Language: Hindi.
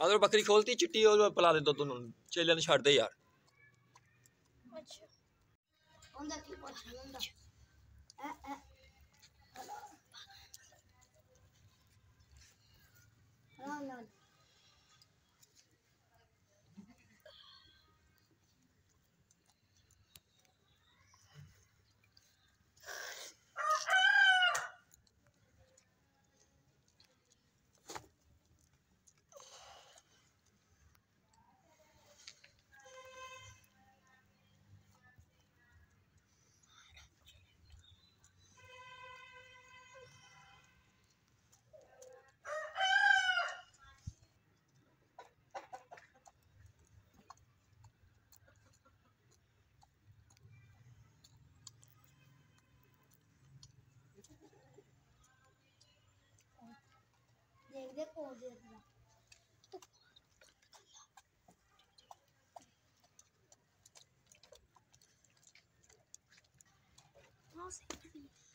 अगर बकरी खोलती चिट्टी और पिला दे दुद्ध चेले ने छड़ दे यार। देख देख को दे दिया हाँ सही